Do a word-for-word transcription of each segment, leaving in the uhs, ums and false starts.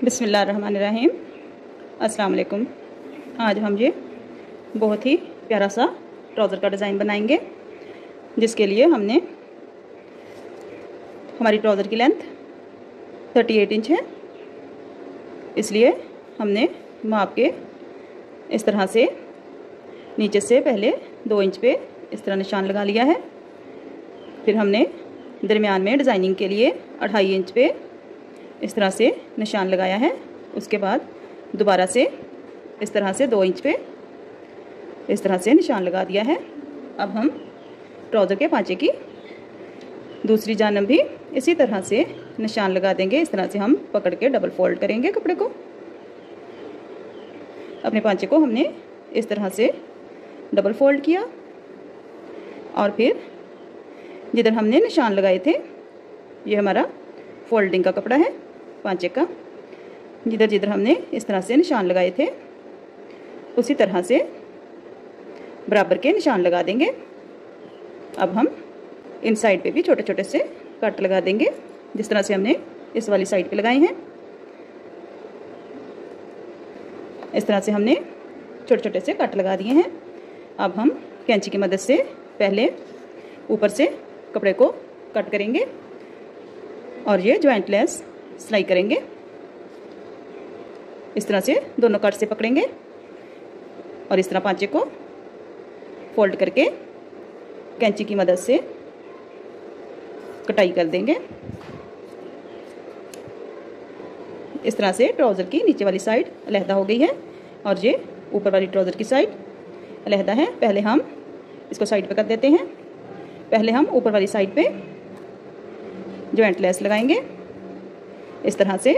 बिस्मिल्लाहिर्रहमानिर्रहीम। अस्सलाम वालेकुम। आज हम ये बहुत ही प्यारा सा ट्राउज़र का डिज़ाइन बनाएंगे, जिसके लिए हमने हमारी ट्राउज़र की लेंथ अड़तीस इंच है, इसलिए हमने माप के इस तरह से नीचे से पहले दो इंच पे इस तरह निशान लगा लिया है। फिर हमने दरमियान में डिज़ाइनिंग के लिए अढ़ाई इंच पे इस तरह से निशान लगाया है। उसके बाद दोबारा से इस तरह से दो इंच पे इस तरह से निशान लगा दिया है। अब हम ट्राउज़र के पांचे की दूसरी जानब भी इसी तरह से निशान लगा देंगे। इस तरह से हम पकड़ के डबल फोल्ड करेंगे कपड़े को। अपने पांचे को हमने इस तरह से डबल फोल्ड किया और फिर जिधर हमने निशान लगाए थे, ये हमारा फोल्डिंग का कपड़ा है पांचे का। जिधर जिधर हमने इस तरह से निशान लगाए थे, उसी तरह से बराबर के निशान लगा देंगे। अब हम इन साइड पे भी छोटे छोटे से कट लगा देंगे, जिस तरह से हमने इस वाली साइड पे लगाए हैं। इस तरह से हमने छोटे छोटे से कट लगा दिए हैं। अब हम कैंची की मदद से पहले ऊपर से कपड़े को कट करेंगे और ये ज्वाइंट लेस सिलाई करेंगे। इस तरह से दोनों कट से पकड़ेंगे और इस तरह पांचे को फोल्ड करके कैंची की मदद से कटाई कर देंगे। इस तरह से ट्राउज़र की नीचे वाली साइड अलहदा हो गई है और ये ऊपर वाली ट्राउज़र की साइड अलहदा है। पहले हम इसको साइड पे कर देते हैं। पहले हम ऊपर वाली साइड पे ज्वाइंट लेस लगाएंगे। इस तरह से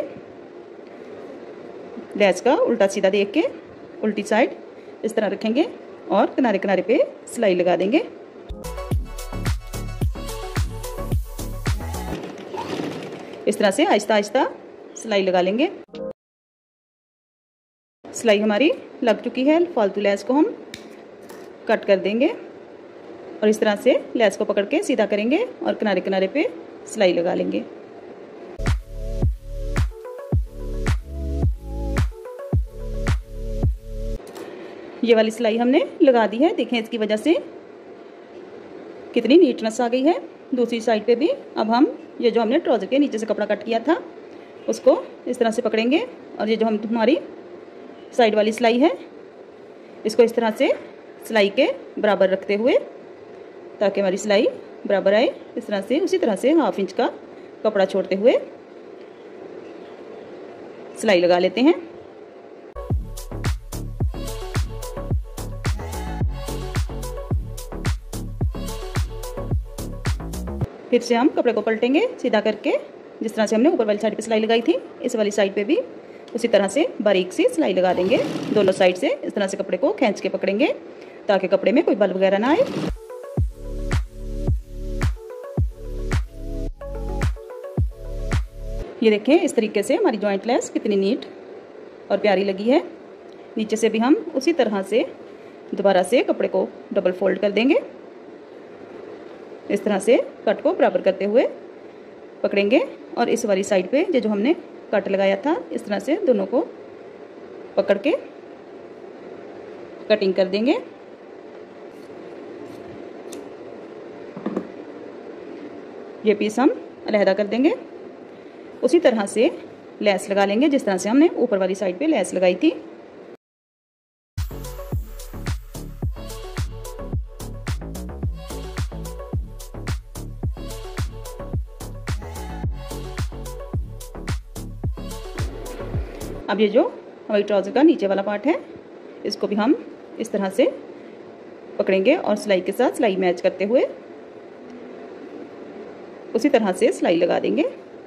लेस का उल्टा सीधा देख के उल्टी साइड इस तरह रखेंगे और किनारे किनारे पे सिलाई लगा देंगे। इस तरह से आहिस्ता आहिस्ता सिलाई लगा लेंगे। सिलाई हमारी लग चुकी है। फालतू लेस को हम कट कर देंगे और इस तरह से लेस को पकड़ के सीधा करेंगे और किनारे किनारे पे सिलाई लगा लेंगे। ये वाली सिलाई हमने लगा दी है। देखें इसकी वजह से कितनी नीटनेस आ गई है दूसरी साइड पे भी। अब हम ये जो हमने ट्राउज़र के नीचे से कपड़ा कट किया था, उसको इस तरह से पकड़ेंगे और ये जो हम हमारी साइड वाली सिलाई है, इसको इस तरह से सिलाई के बराबर रखते हुए, ताकि हमारी सिलाई बराबर आए, इस तरह से उसी तरह से हाफ इंच का कपड़ा छोड़ते हुए सिलाई लगा लेते हैं। फिर से हम कपड़े को पलटेंगे सीधा करके, जिस तरह से हमने ऊपर वाली साइड पे सिलाई लगाई थी, इस वाली साइड पे भी उसी तरह से बारीक सी सिलाई लगा देंगे। दोनों साइड से इस तरह से कपड़े को खींच के पकड़ेंगे ताकि कपड़े में कोई बल वगैरह ना आए। ये देखें इस तरीके से हमारी जॉइंट लेस कितनी नीट और प्यारी लगी है। नीचे से भी हम उसी तरह से दोबारा से कपड़े को डबल फोल्ड कर देंगे। इस तरह से कट को बराबर करते हुए पकड़ेंगे और इस वाली साइड पे जो जो हमने कट लगाया था, इस तरह से दोनों को पकड़ के कटिंग कर देंगे। ये पीस हम अलहदा कर देंगे। उसी तरह से लेस लगा लेंगे जिस तरह से हमने ऊपर वाली साइड पे लेस लगाई थी। अब ये जो हमारी ट्राउज़र का नीचे वाला पार्ट है, इसको भी हम इस तरह से पकड़ेंगे और सिलाई के साथ सिलाई मैच करते हुए उसी तरह से सिलाई लगा देंगे।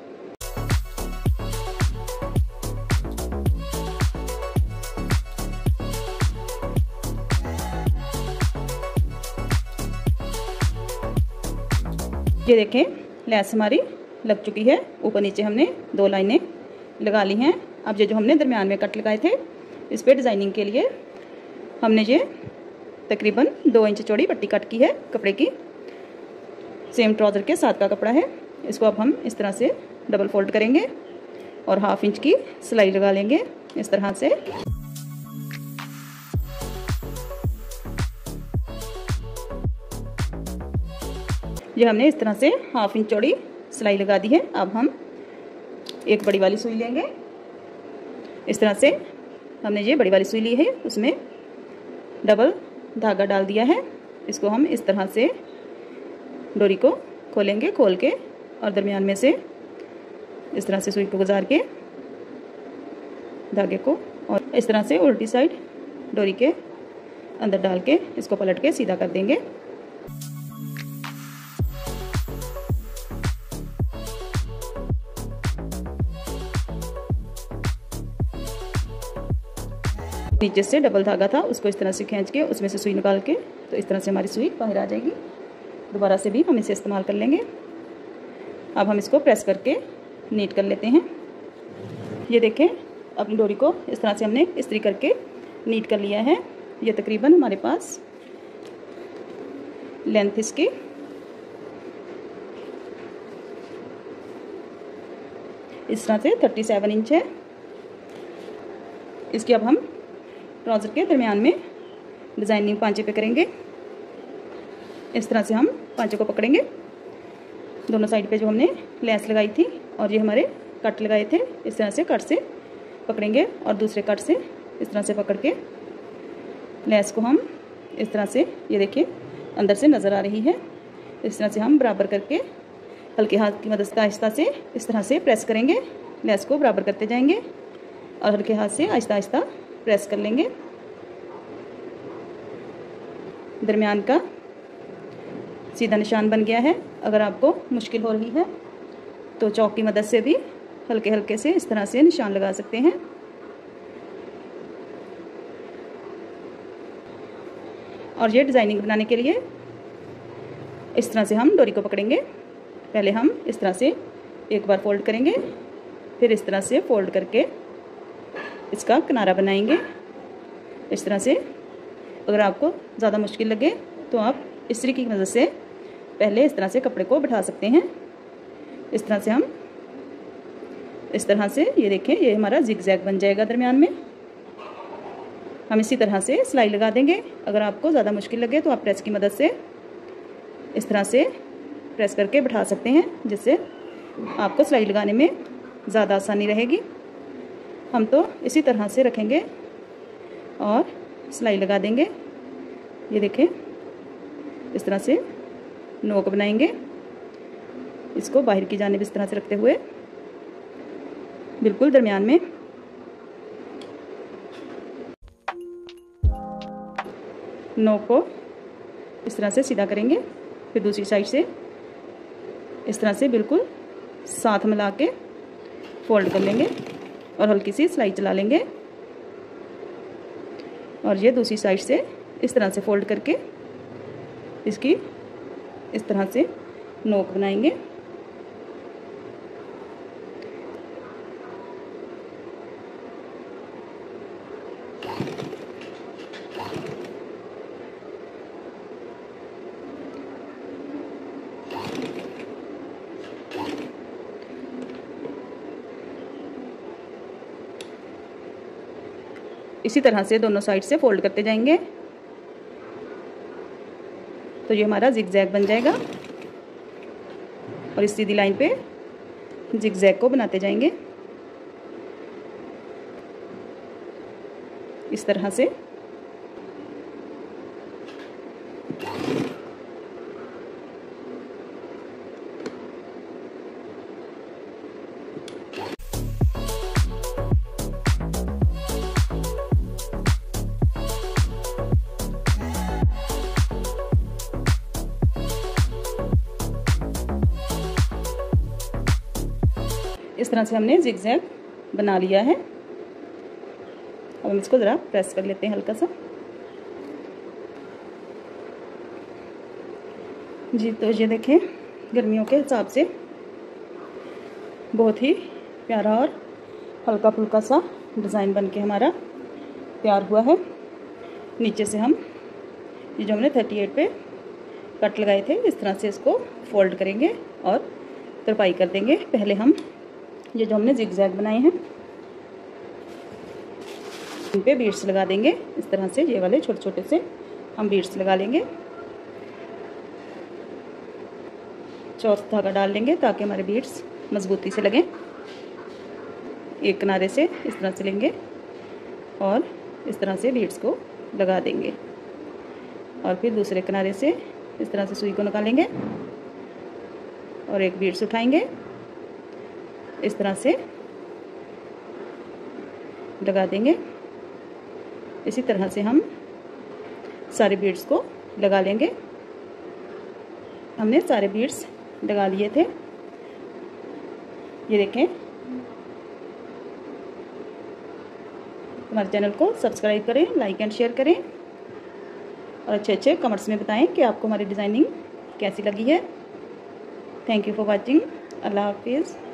ये देखें लेस हमारी लग चुकी है। ऊपर नीचे हमने दो लाइनें लगा ली हैं। अब ये जो हमने दरमियान में कट लगाए थे, इस पे डिज़ाइनिंग के लिए हमने ये तकरीबन दो इंच चौड़ी पट्टी कट की है कपड़े की। सेम ट्राउज़र के साथ का कपड़ा है। इसको अब हम इस तरह से डबल फोल्ड करेंगे और हाफ इंच की सिलाई लगा लेंगे इस तरह से। ये हमने इस तरह से हाफ इंच चौड़ी सिलाई लगा दी है। अब हम एक बड़ी वाली सुई लेंगे। इस तरह से हमने ये बड़ी वाली सुई ली है, उसमें डबल धागा डाल दिया है। इसको हम इस तरह से डोरी को खोलेंगे, खोल के और दरमियान में से इस तरह से सुई को गुजार के धागे को और इस तरह से उल्टी साइड डोरी के अंदर डाल के इसको पलट के सीधा कर देंगे। नीचे से डबल धागा था, उसको इस तरह से खींच के उसमें से सुई निकाल के तो इस तरह से हमारी सुई बाहर आ जाएगी। दोबारा से भी हम इसे इस्तेमाल कर लेंगे। अब हम इसको प्रेस करके नीट कर लेते हैं। ये देखें, अपनी डोरी को इस तरह से हमने इस्त्री करके नीट कर लिया है। ये तकरीबन हमारे पास लेंथ इसकी इस तरह से सैंतीस इंच है। इसकी अब हम ट्राउज़र के दरमियान में डिज़ाइनिंग पांचे पे करेंगे। इस तरह से हम पांचे को पकड़ेंगे, दोनों साइड पे जो हमने लेस लगाई थी और ये हमारे कट लगाए थे, इस तरह से कट से पकड़ेंगे और दूसरे कट से इस तरह से पकड़ के लेस को हम इस तरह से, ये देखिए अंदर से नज़र आ रही है, इस तरह से हम बराबर करके हल्के हाथ की मदद से आहिस्ता से इस तरह से प्रेस करेंगे। लेस को बराबर करते जाएंगे और हल्के हाथ से आहिस्ता आहिस्ता प्रेस कर लेंगे। दरमियान का सीधा निशान बन गया है। अगर आपको मुश्किल हो रही है तो चौक की मदद से भी हल्के हल्के से इस तरह से निशान लगा सकते हैं। और ये डिज़ाइनिंग बनाने के लिए इस तरह से हम डोरी को पकड़ेंगे। पहले हम इस तरह से एक बार फोल्ड करेंगे, फिर इस तरह से फोल्ड करके इसका किनारा बनाएंगे इस तरह से। अगर आपको ज़्यादा मुश्किल लगे तो आप इस्त्री की मदद से पहले इस तरह से कपड़े को बिठा सकते हैं। इस तरह से हम इस तरह से, ये देखें, ये हमारा जिगजैग बन जाएगा दरमियान में। हम इसी तरह से सिलाई लगा देंगे। अगर आपको ज़्यादा मुश्किल लगे तो आप प्रेस की मदद से इस तरह से प्रेस करके बिठा सकते हैं, जिससे आपको सिलाई लगाने में ज़्यादा आसानी रहेगी। हम तो इसी तरह से रखेंगे और सिलाई लगा देंगे। ये देखें, इस तरह से नोक बनाएंगे, इसको बाहर की जानिब इस तरह से रखते हुए बिल्कुल दरमियान में नोक को इस तरह से सीधा करेंगे। फिर दूसरी साइड से इस तरह से बिल्कुल साथ मिला के फोल्ड कर लेंगे और हल्की सी सिलाई चला लेंगे। और ये दूसरी साइड से इस तरह से फोल्ड करके इसकी इस तरह से नोक बनाएंगे। इसी तरह से दोनों साइड से फोल्ड करते जाएंगे तो ये हमारा जिगजैग बन जाएगा। और इस सीधी लाइन पे जिगजैग को बनाते जाएंगे इस तरह से। इस तरह से हमने जिगजैग बना लिया है। अब हम इसको ज़रा प्रेस कर लेते हैं हल्का सा। जी, तो ये देखें, गर्मियों के हिसाब से बहुत ही प्यारा और हल्का फुल्का सा डिज़ाइन बन के हमारा तैयार हुआ है। नीचे से हम ये जो हमने अड़तीस पे कट लगाए थे, इस तरह से इसको फोल्ड करेंगे और तरपाई कर देंगे। पहले हम ये जो हमने जिगजैग बनाए हैं इन पे बीड्स लगा देंगे। इस तरह से ये वाले छोटे छोटे से हम बीड्स लगा लेंगे। चौथ धागा डाल लेंगे ताकि हमारे बीड्स मजबूती से लगें। एक किनारे से इस तरह से लेंगे और इस तरह से बीड्स को लगा देंगे और फिर दूसरे किनारे से इस तरह से सुई को निकालेंगे और एक बीड्स उठाएंगे, इस तरह से लगा देंगे। इसी तरह से हम सारे बीड्स को लगा लेंगे। हमने सारे बीड्स लगा लिए थे, ये देखें। हमारे चैनल को सब्सक्राइब करें, लाइक एंड शेयर करें और अच्छे अच्छे कमेंट्स में बताएं कि आपको हमारी डिज़ाइनिंग कैसी लगी है। Thank you for watching. अल्लाह हाफिज़।